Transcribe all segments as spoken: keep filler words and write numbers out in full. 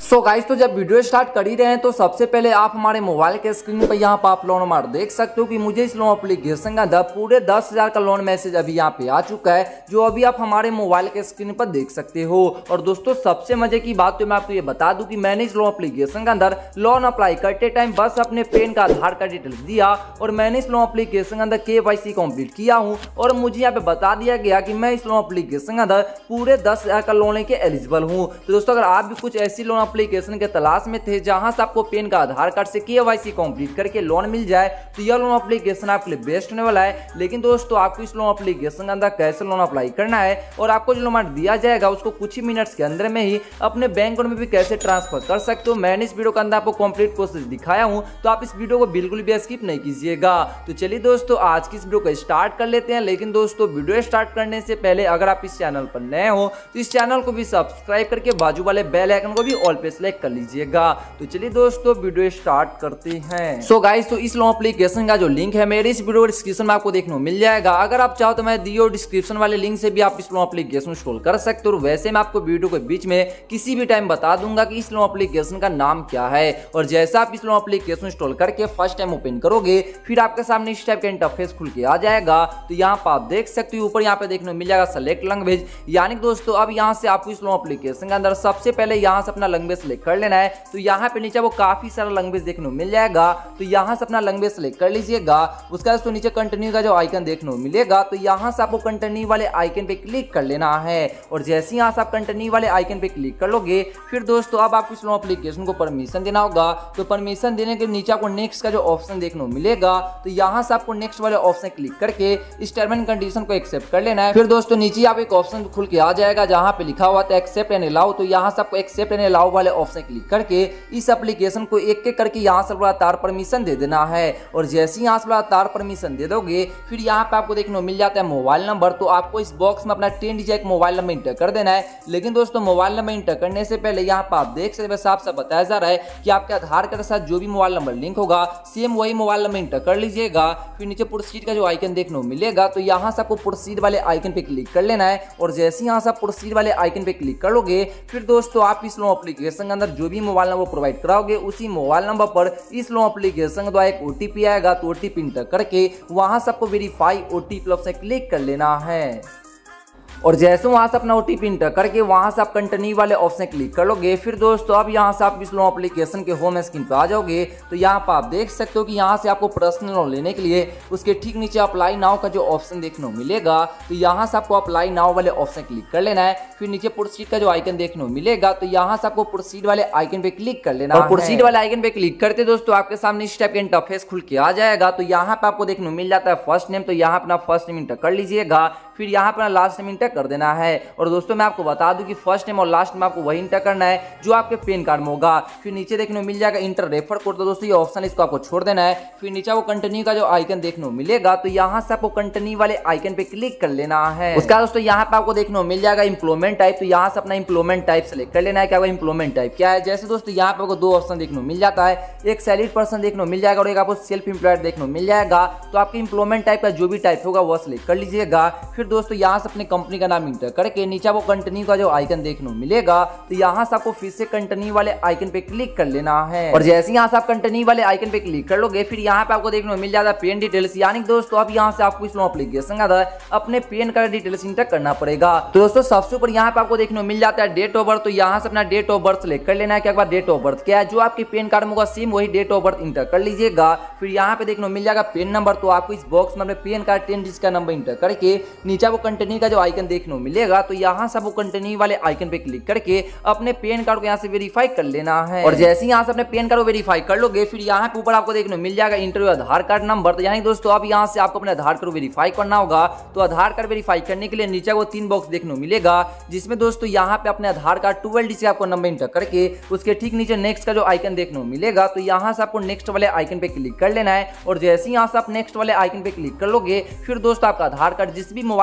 So guys, तो जब video start कर ही रहे हैं तो सबसे पहले आप हमारे मोबाइल के स्क्रीन पर यहाँ पर आप लोन अमाउंट देख सकते हो कि मुझे इस लोन एप्लीकेशन का अंदर पूरे दस हजार का लोन मैसेज अभी यहाँ पे आ चुका है, जो अभी आप हमारे मोबाइल के स्क्रीन पर देख सकते हो। और दोस्तों सबसे मजे की बात तो मैं आपको ये बता दूं कि मैंने इस लोन एप्लीकेशन के अंदर लोन अप्लाई करते टाइम बस अपने पेन का आधार कार्ड डिटेल्स दिया और मैंने इस लोन एप्लीकेशन के अंदर के वाई सी कंप्लीट किया हूँ और मुझे यहाँ पे बता दिया गया कि मैं इस लोन एप्लीकेशन के अंदर पूरे दस हजार का लोन लेके एलिजिबल हूँ। तो दोस्तों अगर आप भी कुछ ऐसी लोन एप्लीकेशन के तलाश में थे जहां से आपको पेन का आधार कार्ड से केवाईसी कंप्लीट करके लोन मिल जाए तो यह लोन एप्लीकेशन आपके लिए बेस्ट होने वाला है। लेकिन दोस्तों आपको इस लोन एप्लीकेशन के अंदर कैसे लोन अप्लाई करना है और आपको जो लोन दिया जाएगा उसको कुछ ही मिनट्स के अंदर में ही अपने बैंक अकाउंट में भी कैसे ट्रांसफर कर सकते हो, मैंने इस वीडियो के अंदर आपको कंप्लीट प्रोसेस दिखाया हूं, तो आप इस वीडियो को बिल्कुल भी स्किप नहीं कीजिएगा। तो चलिए दोस्तों आज की इस वीडियो को स्टार्ट कर लेते हैं। लेकिन दोस्तों वीडियो स्टार्ट करने से पहले अगर आप इस चैनल पर नए हो तो इस चैनल को भी सब्सक्राइब करके बाजू वाले बेल आइकन को भी ऑल पे सेलेक्ट कर लीजिएगा। तो चलिए दोस्तों वीडियो स्टार्ट करते हैं। सो so गाइस, तो इस लोन एप्लीकेशन का जो लिंक है मेरे इस वीडियो डिस्क्रिप्शन में आपको देखने को मिल जाएगा। अगर आप चाहो तो मैं दियो डिस्क्रिप्शन वाले लिंक से भी आप इस लोन एप्लीकेशन इंस्टॉल कर सकते हो। और वैसे मैं आपको वीडियो के बीच में किसी भी टाइम बता दूंगा कि इस लोन एप्लीकेशन का नाम क्या है। और जैसा आप इस लोन एप्लीकेशन इंस्टॉल करके फर्स्ट टाइम ओपन करोगे फिर आपके सामने इस टाइप का इंटरफेस खुल के आ जाएगा। तो यहाँ पर आप देख सकते हो ऊपर यहाँ पे देखने को मिल जाएगा सेलेक्ट लैंग्वेज, यानी दोस्तों अब यहाँ से आपको इस लोन एप्लीकेशन के अंदर सबसे पहले यहाँ से अपना लैंग्वेज सेलेक्ट कर लेना है। तो यहाँ पे नीचे वो काफी सारा लैंग्वेज देखने को मिल जाएगा, तो यहाँ से अपना लैंग्वेज सेलेक्ट कर लीजिएगा। उसका तो नीचे कंटिन्यू का जो आइकन देखने को मिलेगा तो यहाँ से आपको कंटिन्यू वाले आइकन पे क्लिक कर लेना है। और जैसे यहाँ से आप कंटिन्यू वाले आइकन पे क्लिक कर लोगे फिर दोस्तों अब आपको इस लोन एप्लीकेशन को परमिशन देना होगा। तो परमिशन देने के नीचे आपको नेक्स्ट का जो ऑप्शन देखने को मिलेगा तो यहाँ से आपको नेक्स्ट वाले ऑप्शन क्लिक करके इस टर्म एंड कंडीशन को एक्सेप्ट कर लेना है। फिर दोस्तों नीचे आप एक ऑप्शन खुल के आ जाएगा जहाँ पे लिखा हुआ था एक्सेप्ट एंड अलाउ, तो यहाँ से आपको एक्सेप्ट एंड अलाउ वाले ऑप्शन क्लिक करके इस एप्लीकेशन को एक एक करके यहाँ से लगातार परमिशन दे देना है। और जैसे ही यहाँ से लगातार परमिशन दे दोगे फिर यहाँ पे आपको देखने को मिल जाता है मोबाइल नंबर, तो आपको इस बॉक्स में अपना ten digit mobile number enter कर देना है। लेकिन दोस्तों मोबाइल नंबर इंटर करने से पहले यहाँ पे आप देख सकते हैं साफ साफ बताया जा रहा है कि आपके आधार कार्ड के साथ जो भी मोबाइल नंबर लिंक होगा सेम वही मोबाइल नंबर इंटर कर लीजिएगा। फिर नीचे प्रोसीड का जो आइकन देखने को मिलेगा तो यहाँ से आपको प्रोसीड वाले आइकन पे क्लिक कर लेना है। और जैसे यहाँ से आप प्रोसीड वाले आइकन पे क्लिक कर लोगे फिर दोस्तों आप इस लोन एप्लीकेशन के अंदर जो भी मोबाइल नंबर प्रोवाइड कराओगे उसी मोबाइल नंबर पर इस लोन एप्लीकेशन के द्वारा एक ओटीपी आएगा, तो ओटीपी इंटर करके वहां से आपको वेरीफाई ओटीपी ऑप्शन क्लिक कर लेना है। और जैसे वहां से अपना ओटीपी इंटर करके वहां से आप कंटिन्यू वाले ऑप्शन क्लिक कर लोगे फिर दोस्तों अब यहां से आप इस लोन एप्लीकेशन के होम स्क्रीन पे आ जाओगे। तो यहां पर आप देख सकते हो कि यहां से आपको पर्सनल लोन लेने के लिए उसके ठीक नीचे अप्लाई नाउ का जो ऑप्शन देखने को मिलेगा तो यहां से आपको अप्लाई नाउ वाले ऑप्शन क्लिक कर लेना है। फिर नीचे प्रोसीड का जो आइकन देखने को मिलेगा तो यहां से आपको प्रोसीड वाले आइकन पे क्लिक कर लेना है। प्रोसीड वाले आइकन पे क्लिक करते दोस्तों आपके सामने इस टाइप का इंटरफेस खुल के आ जाएगा। तो यहाँ पे आपको देखने को मिल जाता है फर्स्ट नेम, तो यहाँ अपना फर्स्ट नेम इंटर कर लीजिएगा। फिर यहाँ पर लास्ट नेम इंटर कर देना है। और दोस्तों मैं आपको बता दूं कि फर्स्ट नेम और लास्ट नेम आपको वही इंटर करना है जो आपके पेन कार्ड में होगा। फिर नीचे देखने को मिल जाएगा इंटर रेफर कोड, तो दोस्तों ये ऑप्शन इसको आपको छोड़ देना है। फिर नीचे वो कंटिन्यू का जो आइकन देखने को मिलेगा तो यहाँ से आपको कंटिन्यू वाले आइकन पे क्लिक कर लेना है। उसका दोस्तों यहाँ पे आपको देखने को मिल जाएगा इंप्लॉयमेंट टाइप, तो यहाँ से अपना इंप्लॉयमेंट टाइप सेलेक्ट कर लेना है। क्या इंप्लॉयमेंट टाइप क्या है, जैसे दोस्तों यहाँ पे आपको दो ऑप्शन देखने को मिल जाता है, एक सैलरीड पर्सन देखने को मिल जाएगा और एक आपको सेल्फ एम्प्लॉयड देखने को मिल जाएगा। तो आपके इंप्लॉयमेंट टाइप का जो भी टाइप होगा वो सेलेक्ट कर लीजिएगा। फिर दोस्तों यहाँ से अपने कंपनी का नाम इंटर करके नीचे वो कंटिन्यू का जो आइकन देखने को मिलेगा तो यहाँ से आपको फिर से कंटिन्यू वाले आइकन पे क्लिक कर लेना है। और जैसे यहाँ से आप कंटिन्यू वाले आइकन पे क्लिक कर लोगे फिर यहाँ पे आपको देखने को मिल जाता है पेन डिटेल्स, यानी दोस्तों अब यहाँ से आपको इस लोन एप्लीकेशन का अपने पेन कार्ड डिटेल्स इंटर करना पड़ेगा। तो दोस्तों सबसे ऊपर यहाँ पे आपको देखने को मिल जाता है डेट ऑफ बर्थ, तो यहाँ से अपना डेट ऑफ बर्थ सेलेक्ट कर लेना है। क्या डेट ऑफ बर्थ क्या है, जो आपके पेन कार्ड में होगा सेम वही डेट ऑफ बर्थ इंटर कर लीजिएगा। फिर यहाँ पे देखने को मिल जाएगा पेन नंबर, तो आपको इस बॉक्स में अपने पेन कार्ड टेन डिजिट का नंबर इंटर करके नीचे वो कंटिन्यू का जो आइकन देखने को मिलेगा तो यहाँ से वो कंटिन्यू वाले आइकन पे क्लिक करके अपने पेन कार्ड को यहाँ से वेरीफाई कर लेना है। और जैसे ही यहाँ से अपने पेन कार्ड को वेरीफाई कर लोगे फिर यहाँ पे ऊपर आपको देखने को मिल जाएगा इंटरव्यू आधार कार्ड नंबर, तो यानी दोस्तों अब यहाँ से आपको अपने आधार कार्ड को वेरीफाई करना होगा। तो आधार कार्ड वेरीफाई करने के लिए नीचे वो तीन बॉक्स देखने को मिलेगा जिसमें दोस्तों यहाँ पे अपने आधार कार्ड ट्वेल्व डिजिट आपको नंबर इंटर करके उसके ठीक नीचे नेक्स्ट का जो आइकन देखने को मिलेगा तो यहाँ से आपको नेक्स्ट वाले आइकन पे क्लिक कर लेना है। और जैसे ही यहाँ से आप नेक्स्ट वाले आइकन पे क्लिक कर लोगे फिर दोस्तों आपका आधार कार्ड जिस भी मोबाइल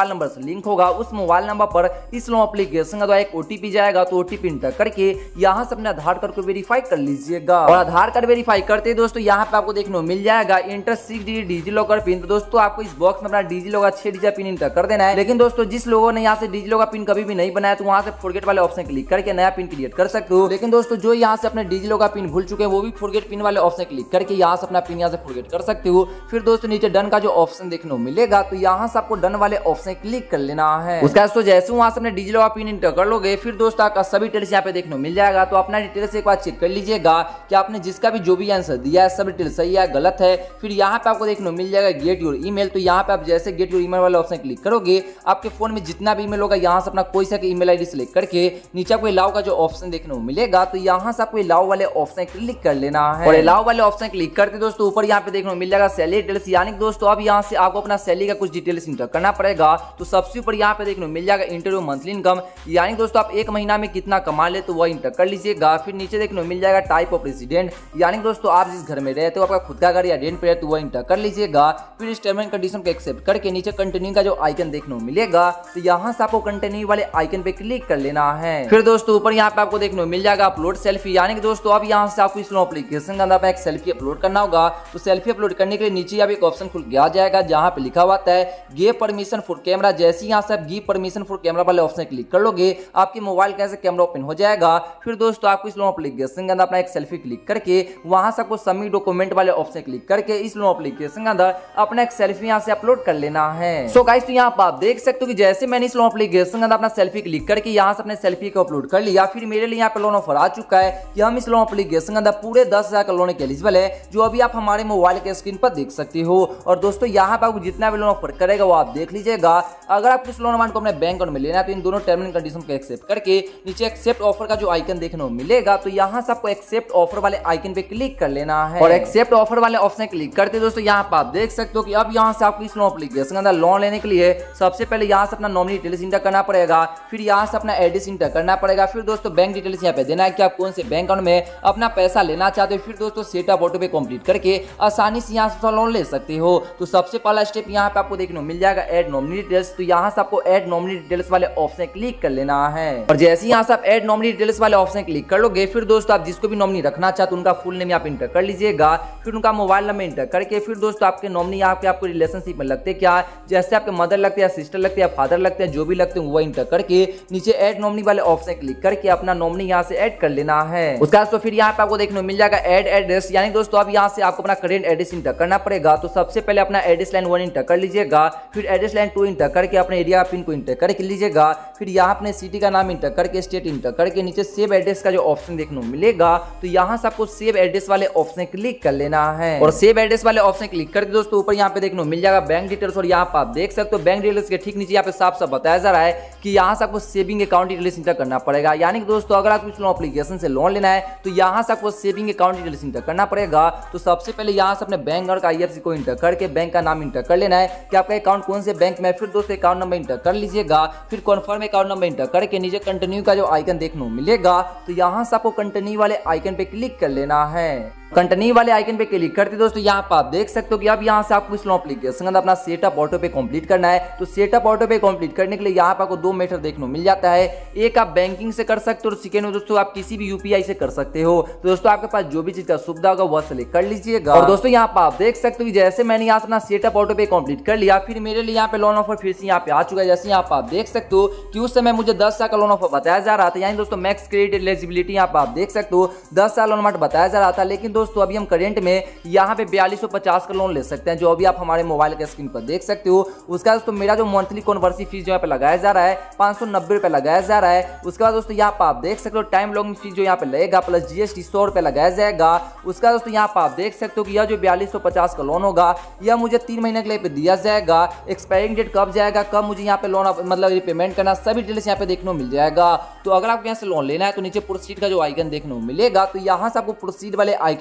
मोबाइल नंबर से लिंक होगा उस मोबाइल नंबर पर इस लोन एप्लीकेशन का एक ओटीपी जाएगा। तो ओटीपी इंटर करके यहाँ से अपने आधार कार्ड को वेरीफाई कर लीजिएगा। और आधार कार्ड वेरीफाई करते दोस्तों यहाँ पे आपको देखने को मिल जाएगा enter six digit DigiLocker pin. तो दोस्तों आपको इस बॉक्स में अपना डिजी लॉकर छह डिजिट पिन इंटर कर देना है। लेकिन दोस्तों जिस लोगों ने यहाँ से डिजी लॉकर पिन कभी भी नहीं बनाया तो वहां से फॉरगेट वाले ऑप्शन क्लिक करके नया पिन क्रिएट कर सकते हो। लेकिन दोस्तों जो यहाँ से अपने डिजी लॉकर पिन भूल चुके हैं वो भी फॉरगेट पिन वाले ऑप्शन क्लिक करके यहाँ से अपना पिन यहाँ से फॉरगेट कर सकते हो। फिर दोस्तों नीचे डन का जो ऑप्शन देखने को मिलेगा तो यहाँ से आपको डन वाले ऑप्शन क्लिक कर लेना है। उसके बाद जैसे वहां से अपने डिजी लॉकर पिन इंटर कर लोगे फिर दोस्तों आपका सभी डिटेल्स यहाँ पे देखने को मिल जाएगा। तो अपना डिटेल्स एक बार चेक कर लीजिएगा कि आपने जिसका भी जो भी आंसर दिया है सब डिटेल सही है गलत है। फिर यहाँ पे आपको देखने को मिल जाएगा गेट योर ईमेल। तो यहाँ पे आप जैसे गेट योर ईमेल वाले ऑप्शन क्लिक करोगे आपके फोन में जितना भी ईमेल होगा यहाँ से अपना कोई सा ईमेल आईडी सिलेक्ट करके नीचे आपको अलाउ का जो ऑप्शन देखने को मिलेगा तो यहाँ से आपको अलाउ वाले ऑप्शन क्लिक कर लेना है। और अलाउ वाले ऑप्शन क्लिक करके दोस्तों ऊपर यहाँ पे देखने को मिल जाएगा सैलरी डिटेल्स। यानी दोस्तों अब यहाँ से आपको अपना सैलरी का कुछ डिटेल्स इंटर करना पड़ेगा। तो सबसे ऊपर यहाँ पे देखने को मिल जाएगा इंटर मंथली इनकम। यानी दोस्तों आप एक महीना में कितना कमा ले तो वह इंटर कर लीजिएगा। फिर नीचे देखने को मिल जाएगा टाइप ऑफ रेसिडेंट। यानी दोस्तों आप जिस घर में रहते हो आपका खुद का घर या रेंट पे है तो वह इंटर कर लीजिएगा। फिर इस टर्म एंड कंडीशन को एक्सेप्ट करके नीचे कंटिन्यू का जो आइकन देखने को मिलेगा तो यहाँ से आपको कंटिन्यू वाले आइकन पे क्लिक कर लेना है। फिर दोस्तों ऊपर यहाँ पे आपको देखने को मिल जाएगा अपलोड सेल्फी। यानी कि दोस्तों अब यहाँ से आपको इस एप्लीकेशन के अंदर एक सेल्फी अपलोड करना होगा। तो सेल्फी अपलोड करने के लिए नीचे आप एक ऑप्शन खुल के आ जाएगा जहाँ पे लिखा हुआ है गिव परमिशन फॉर कैमरा। जैसे ही यहाँ से आप गिव परमिशन फॉर कैमरा वाले ऑप्शन क्लिक कर लोगे आपके मोबाइल का ऐसे कैमरा ओपन हो जाएगा। फिर दोस्तों आपको इस एप्लीकेशन के अंदर अपना एक सेल्फी क्लिक करके वहां से आपको सबमिट डॉक्यूमेंट वाले ऑप्शन क्लिक करके इस एप्लीकेशन के अंदर अपना एक सेल्फी यहाँ से अपलोड कर लेना है। सो गाइस तो यहाँ आप देख सकते हो कि जैसे मैंने इस एप्लीकेशन के अंदर अपना सेल्फी क्लिक करके यहाँ से अपने सेल्फी को अपलोड कर लिया फिर मेरे लिए यहाँ पे लोन ऑफर आ चुका है कि हम इस लोन एप्लीकेशन के अंदर पूरे दस हजार का लोन के एलिजिबल है जो अभी आप हमारे मोबाइल के स्क्रीन पर देख सकते हो। और दोस्तों यहाँ पे आपको जितना भी लोन ऑफर करेगा वो आप देख लीजिएगा। अगर आप इस लोन अमाउंट को अपने बैंक अकाउंट में लेना है तो इन दोनों टर्म एंड कंडीशन को एक्सेप्ट करके नीचे एक्सेप्ट ऑफर का जो आइकन देखने को मिलेगा तो यहाँ से आपको एक्सेप्ट ऑफर वाले आइकन पे क्लिक कर लेना है। और एक्सेप्ट ऑफर वाले ऑप्शन क्लिक करते दोस्तों यहाँ पे आप देख सकते हो कि अब यहाँ से आपको इस लोन एप्लीकेशन के अंदर लोन लेने के लिए सबसे पहले यहाँ से अपना नॉमिनी डिटेल्स इंटर करना पड़ेगा। फिर यहाँ से अपना एड्रेस इंटर करना पड़ेगा। फिर दोस्तों बैंक डिटेल्स यहाँ पे देना है कि आप कौन से बैंक अकाउंट में अपना पैसा लेना चाहते हो। फिर दोस्तों सेटअप ऑटो पे कंप्लीट करके आसानी से यहाँ से लोन ले सकते हो। तो सबसे पहला स्टेप यहाँ पे आपको देखने को मिल जाएगा ऐड नॉमिनी डिटेल्स। तो यहाँ से आपको ऐड नॉमिनी डिटेल्स वाले ऑप्शन क्लिक कर लेना है। और जैसे यहाँ से आप ऐड नॉमिनी डिटेल्स वाले ऑप्शन क्लिक कर लोगे फिर दोस्तों आप जिसको भी नॉमिनी रखना चाहते हो उनका फुल नेम आप इंटर कर लीजिएगा। फिर उनका मोबाइल नंबर इंटर करके फिर दोस्तों आपके नॉमिनी यहाँ पे आपको रिलेशनशिप में लगते क्या जैसे आपके मदर लगते हैं सिस्टर लगते हैं फादर लगते हैं जो भी लगते हैं वो इंटर करके नीचे ऐड नॉमिनी वाले ऑप्शन क्लिक करके अपना नॉमिनी यहाँ से ऐड कर लेना है। उसका तो फिर यहाँ पे आपको देखने को मिल जाएगा ऐड एड्रेस। यानी दोस्तों अब यहाँ से आपको अपना करेंट एड्रेस इंटर करना पड़ेगा। तो सबसे पहले अपना एड्रेस लाइन वन इंटर कर लीजिएगा। फिर एड्रेस लाइन टू इंटर करके अपने एरिया पिन को इंटर करके लीजिएगा। फिर यहाँ अपने सिटी का नाम इंटर करके स्टेट इंटर करके नीचे सेव एड्रेस का जो ऑप्शन देखने को मिलेगा तो यहाँ से आपको सेव एड्रेस वाले ऑप्शन क्लिक कर लेना है। और सेव एड्रेस वाले ऑप्शन क्लिक करके दोस्तों ऊपर यहाँ पे देखने को मिल जाएगा बैंक डिटेल्स। और यहाँ पे आप देख सकते हो बैंक डिटेल्स के ठीक नीचे यहाँ पे साफ साफ बताया जा रहा है कि यहाँ से आपको सेविंग अकाउंट डिटेल्स इंटर करना पड़ेगा। यानी कि दोस्तों अगर आपको इस लोन एप्लीकेशन से लोन लेना है तो यहाँ से आपको सेविंग अकाउंट डिटेल्स इंटर करना पड़ेगा। तो सबसे पहले यहाँ से अपने बैंक और आईएफएससी को इंटर करके बैंक का नाम इंटर कर लेना है कि आपका अकाउंट कौन से बैंक में। फिर दोस्तों अकाउंट नंबर इंटर कर लीजिएगा। फिर कन्फर्म अकाउंट नंबर इंटर करके नीचे कंटिन्यू का जो आइकन देखने को मिलेगा तो यहाँ से आपको कंटिन्यू वाले आइकन पे क्लिक कर लेना है। कंटिन्यू वाले आइकन पे क्लिक करते दोस्तों यहाँ पे आप देख सकते हो कि अब यहाँ से आपको इस लोन एप्लीकेशन अपना सेटअप ऑटो पे कंप्लीट करना है। तो सेटअप ऑटो पे कंप्लीट करने के लिए यहाँ पे आपको दो मेथड देखने को मिल जाता है। एक आप बैंकिंग से कर सकते हो और सेकेंड दोस्तों आप किसी भी यूपीआई से कर सकते हो। तो दोस्तों आपके पास जो भी चीज का सुविधा होगा वह सेलेक्ट कर लीजिएगा। और दोस्तों यहाँ पे आप देख सकते हो जैसे मैंने यहाँ से अपना सेटअप ऑटो पे कंप्लीट कर लिया फिर मेरे लिए यहाँ पे लोन ऑफर फिर से यहाँ पे आ चुका है। जैसे यहाँ पे आप देख सकते हो कि उस समय मुझे दस साल का लोन ऑफर बताया जा रहा था। यानी दोस्तों मैक्स क्रेडिट एलिजिबिलिटी यहाँ पे आप देख सकते हो दस साल लोन अमाउंट बताया जा रहा था। लेकिन दोस्तों अभी हम करेंट में यहाँ पे बयालीस सौ पचास का लोन ले सकते हैं जो अभी आप हमारे मोबाइल के स्क्रीन पर देख सकते हो। उसका दोस्तों मेरा जो मंथली कन्वर्सी फीस जो यहाँ पे लगाया जा रहा है पाँच सौ नब्बे रुपए लगाया जा रहा है। उसके बाद दोस्तों यहाँ पे आप देख सकते हो टाइम लॉगिंग फीस जो यहाँ पे लगेगा प्लस जीएसटी सौ रुपए लगाया जाएगा। उसका दोस्तों यहाँ पे आप देख सकते हो कि यह जो बयालीस सौ पचास का लोन होगा यह मुझे तीन महीने के लिए पे दिया जाएगा। एक्सपायरिंग डेट कब जाएगा कब मुझे यहाँ पे लोन मतलब रिपेमेंट करना सभी डिटेल्स यहाँ पे देखने को मिल जाएगा। तो अगर आपको यहाँ से लोन लेना है तो नीचे प्रोसीड का जो आइकन देखने को मिलेगा तो यहाँ से आपको प्रोसीड वाले आइकन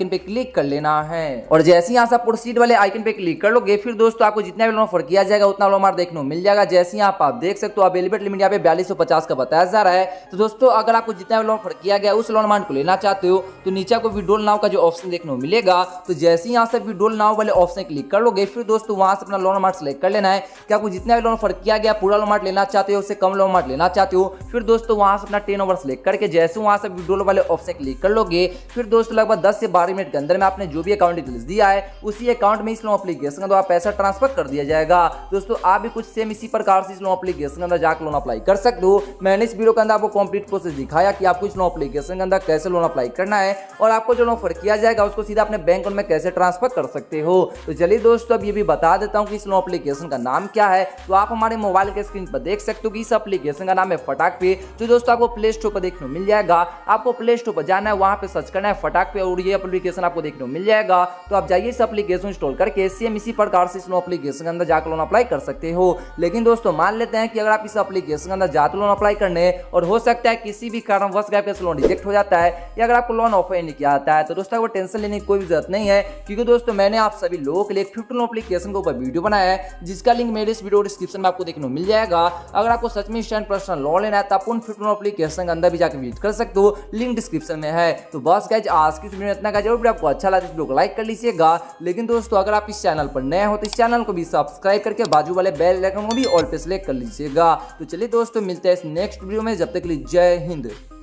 आइकन पे क्लिक कर लेना है। और जैसे यहाँ से प्रोसीड वाले आइकन पे क्लिक कर लोगे फिर दोस्तों आपको जितना भी लोन ऑफर किया जाएगा उतना लोन अमाउंट देखने को मिल जाएगा। जैसे यहाँ आप देख सकते हो अवेलेबल लिमिट यहाँ पे बयालीस सौ पचास का बताया जा रहा है। तो दोस्तों अगर आपको जितना भी लोन ऑफर किया गया उस लोन अमाउंट को लेना चाहते हो तो नीचे को विड्रॉल नाउ का जो ऑप्शन देखने को मिलेगा, तो जैसे यहाँ से विड्रॉल नाउ वाले ऑप्शन क्लिक कर लोगे फिर दोस्तों वहां से अपना लोन अमाउंट सेलेक्ट कर लेना है कि आपको जितना भी लोन ऑफर किया गया पूरा लोन अमाउंट लेना चाहते हो उससे कम लोन अमाउंट लेना चाहते हो। फिर दोस्तों वहां से अपना टेन ओवर सेलेक्ट करके जैसे वहां से विड्रॉल वाले ऑप्शन क्लिक कर लोगे फिर दोस्तों लगभग दस से बारह मिनट के अंदर में आपने जो भी अकाउंट डिटेल्स दिया है उसी अकाउंट में इस लोन एप्लीकेशन का द्वारा पैसा ट्रांसफर कर दिया जाएगा। दोस्तों आप भी कुछ सेम इसी प्रकार से इस लोन एप्लीकेशन के अंदर जाकर लोन अप्लाई कर सकते हो। मैंने इस वीडियो के अंदर आपको कंप्लीट प्रोसेस दिखाया कि आपको इस लोन एप्लीकेशन के अंदर कैसे लोन अप्लाई करना है और आपको जो ऑफर किया जाएगा उसको सीधा अपने बैंक अकाउंट में कैसे ट्रांसफर कर सकते हो। तो चलिए दोस्तों अब ये भी बता देता हूँ कि इस लोन एप्लीकेशन का नाम क्या है। तो आप हमारे मोबाइल के स्क्रीन पर देख सकते हो कि इस एप्लीकेशन का नाम है फटाक पे, जो दोस्तों आपको प्ले स्टोर पर देखने को मिल जाएगा। आपको प्ले स्टोर पर जाना है, वहां पे सर्च करना है फटाक पे और ये एप्लीकेशन आपको देखने को मिल जाएगा। तो आप जाइए इस एप्लीकेशन इंस्टॉल करके सेम इसी प्रकार से इस लोन एप्लीकेशन के अंदर जाकर लोन अप्लाई कर सकते हो। लेकिन दोस्तों मान लेते हैं कि अगर आप इस एप्लीकेशन के अंदर जाते लोन अप्लाई करने और हो सकता है किसी भी कारणवश आपका लोन रिजेक्ट हो जाता है या अगर आपको लोन ऑफर नहीं किया जाता है तो दोस्तों वो टेंशन लेने की कोई भी जरूरत नहीं है, क्योंकि दोस्तों मैंने आप सभी लोगों के लिए फिफ्टी लोन एप्लीकेशन के ऊपर वीडियो बनाया है जिसका लिंक मेरे इस वीडियो डिस्क्रिप्शन में आपको देखने को मिल जाएगा। अगर आपको सच में इंस्टेंट पर्सनल लोन लेना है तो आप उन फिफ्टी लोन एप्लीकेशन के अंदर भी जाकर विजिट कर सकते हो, लिंक डिस्क्रिप्शन में है। तो बस गाइस आज की वीडियो में इतना, जरूर आपको अच्छा लगा इस वीडियो को लाइक कर लीजिएगा। लेकिन दोस्तों अगर आप इस चैनल पर नए हो तो इस चैनल को भी सब्सक्राइब करके बाजू वाले बेल आइकन को भी ऑल पे सेलेक्ट कर लीजिएगा। तो चलिए दोस्तों मिलते हैं इस नेक्स्ट वीडियो में, जब तक के लिए जय हिंद।